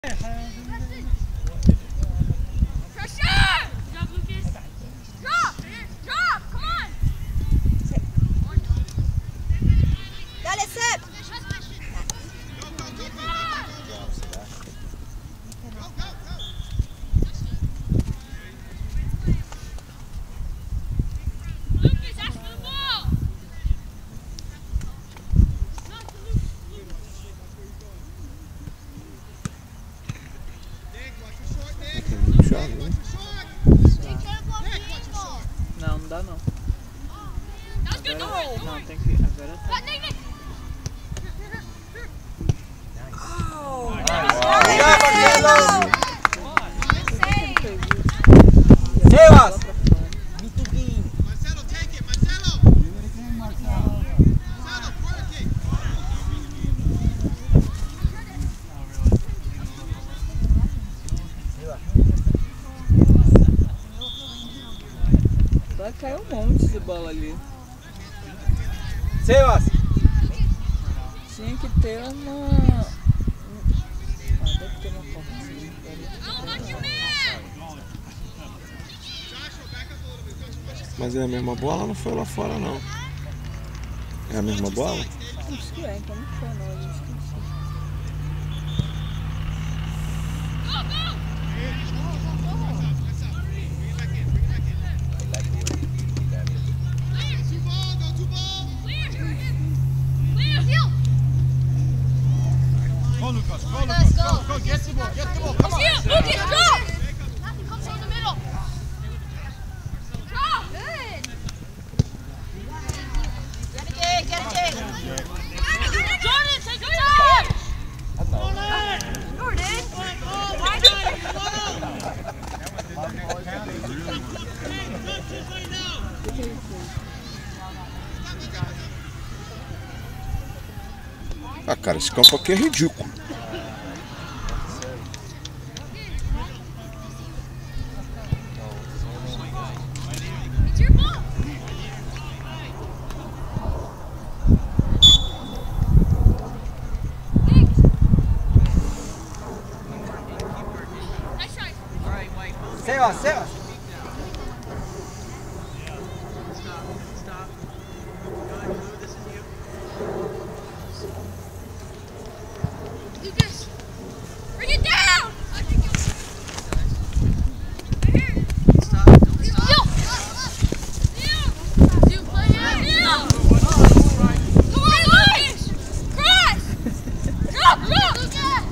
Não, não dá não. Agora, não, tem que... Agora tá. Vai cair um monte de bola ali. Sebas! Tinha que ter uma... deve ter uma portinha. Mas é a mesma bola ou não foi lá fora não? É a mesma bola? Acho que é, então não foi não, a gente esqueceu. Lucas, go, get the ball, come on. Lucas, drop! Nothing comes in the middle. Drop! Good. Get it, Jake. Jordan, take your time! Jordan! Ah, cara, esse campo aqui é ridículo. Sebas, Sebas! Lucas, bring it down! Stop, don't stop. Come on, Lucas! Cross! Drop, Lucas!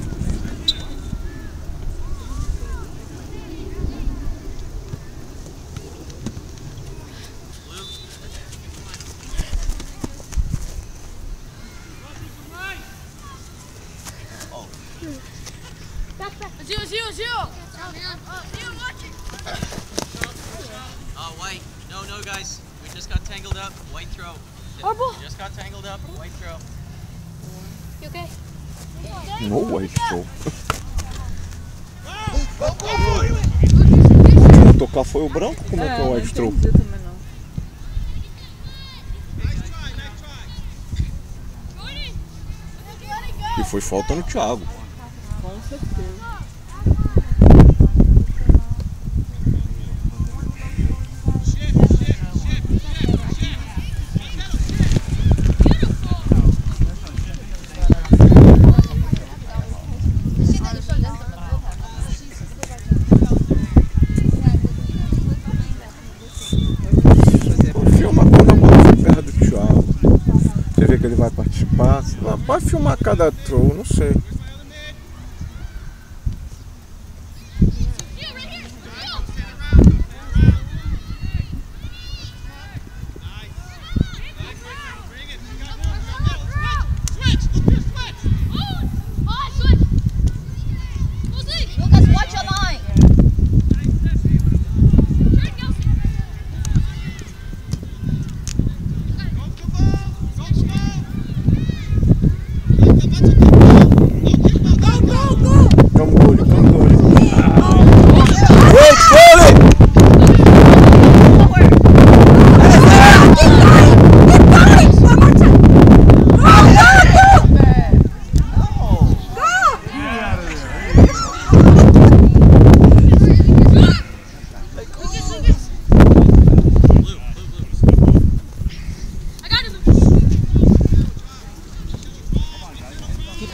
Zio! Watch it! White. No, guys. We just got tangled up. White throw. Arbol! Just got tangled up. White throw. You okay? No way, show. Quem tocar foi o branco? Como é que é o white throw? Não entendi também não. E foi falta no Thiago. Com certeza. Filma quando a bola foi perto do Thiago. Você vê que ele vai participar. Não, pode filmar cada throw, não sei. Lucas, watch your line!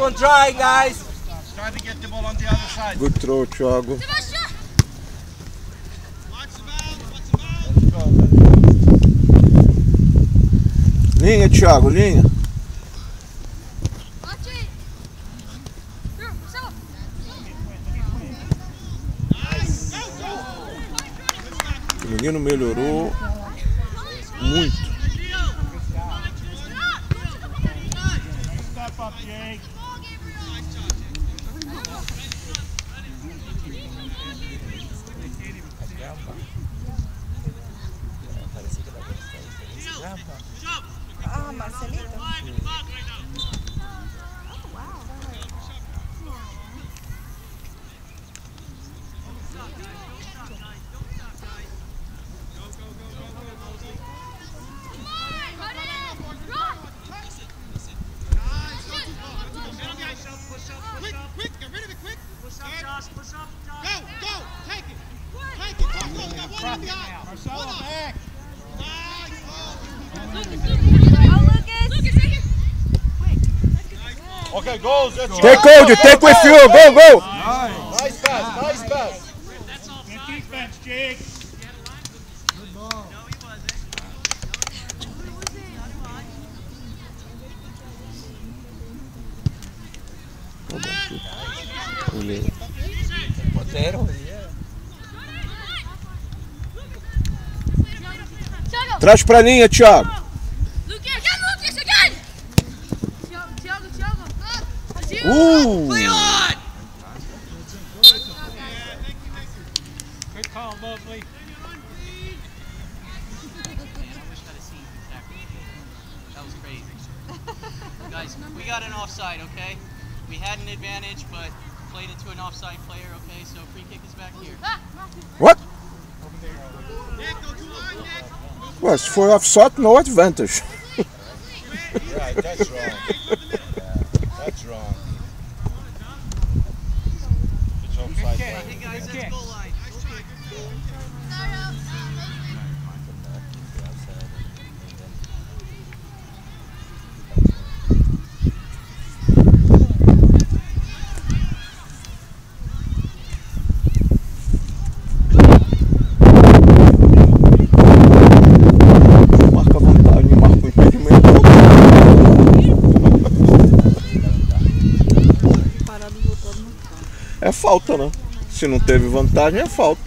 one dry, guys. Try to get the ball on the other side. Good throw, Thiago. Linha, Thiago, linha. O menino melhorou muito. Step up, Jake. Ah, Marcelito. Quick, get rid of it, quick. Push up, Josh. Push up, Josh. Go, take it. Take it, go, got one on the eye. Marcelo, back. Okay, goals, that's Take Cody, take with you, go, go! Nice pass, nice pass. That's all Good fine. defense, Jake. Good ball. No, he wasn't. Traz pra linha, Thiago. Leon! Good call, Mosley. I wish I'd have seen that. That was crazy. Guys, we got an offside, okay? We had an advantage, but played into an offside player, okay? So free kick is back here. What? Well, se for offside, no advantage. Right, that's wrong. That's wrong. It's offside. Hey guys, that's goal line. Marca vantagem, marca o impedimento. Parado voltando no campo. É falta, né? Se não teve vantagem, é falta.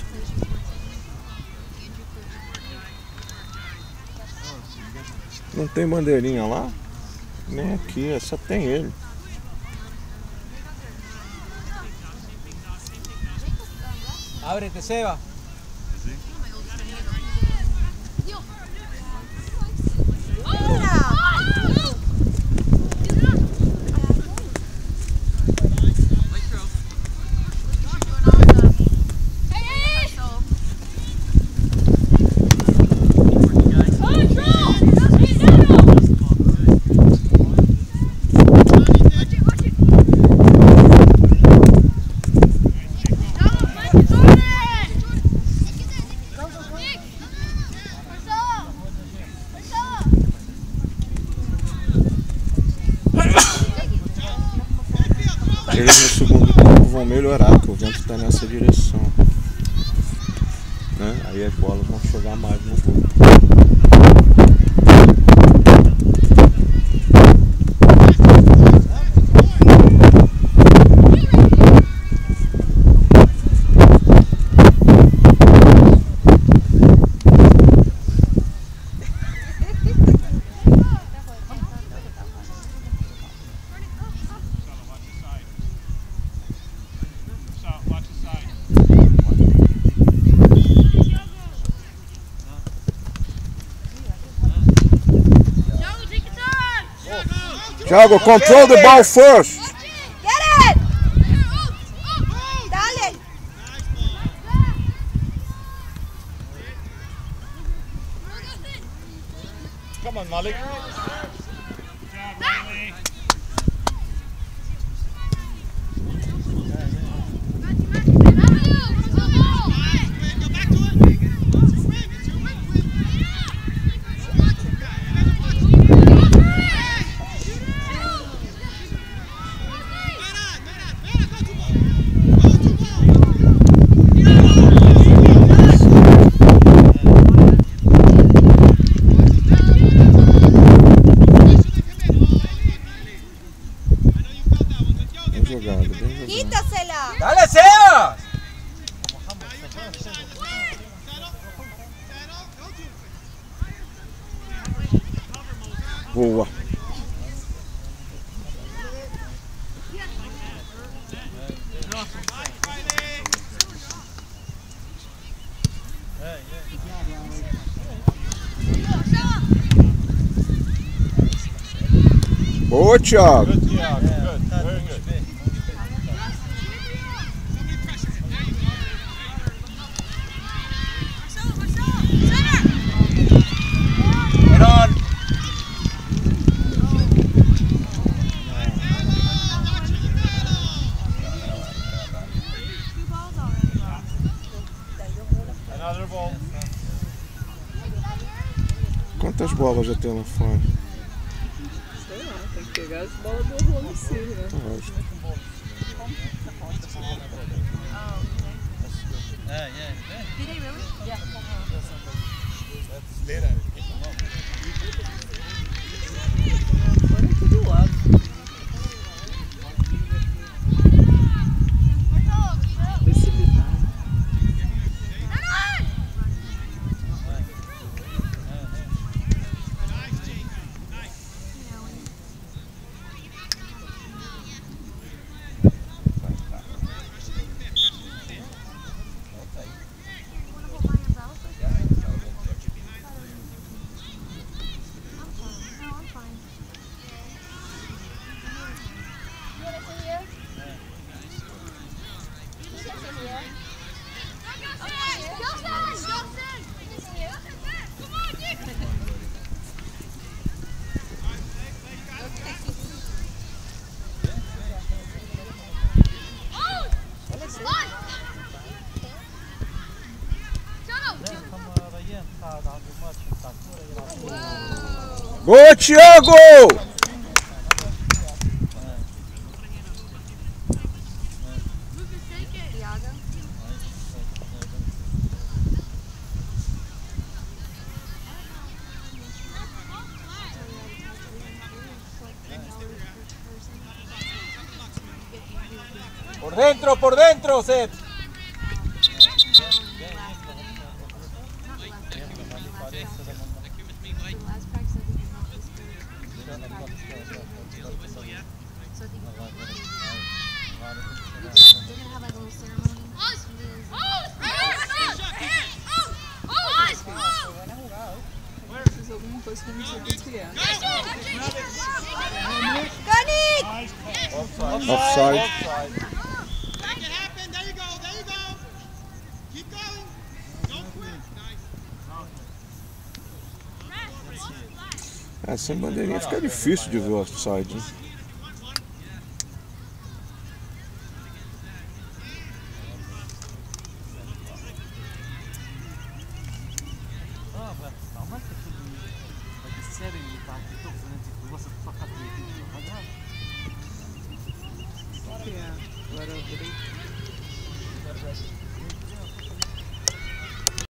Não tem bandeirinha lá? Nem aqui, só tem ele. Ábrete, Seba. Late throw. Eles no segundo tempo vão melhorar, que o vento está nessa direção. Né? Aí as bolas vão chegar mais no gol. Thiago, control the ball first. Get it! Dale! Come on, Malik. Daniela. Dale, Sebas! Boa. Boa, Thiago. Good, Thiago. Good. Very good. Get on! Another ball. Quantas bolas já tem lá fora? Sei lá, tem que pegar as bolas do rolo sim, né? Lógico. Did they really? Yeah. Agora é aqui do lado. Vê se ele tá. Boa, Thiago! Por dentro, Seb! Fiz alguma coisa que eu não sei o que é. Offside. Make it happen. There you go. There you go. Keep going. Don't quit. Nice. Sem bandeirinha fica difícil de ver o offside, hein?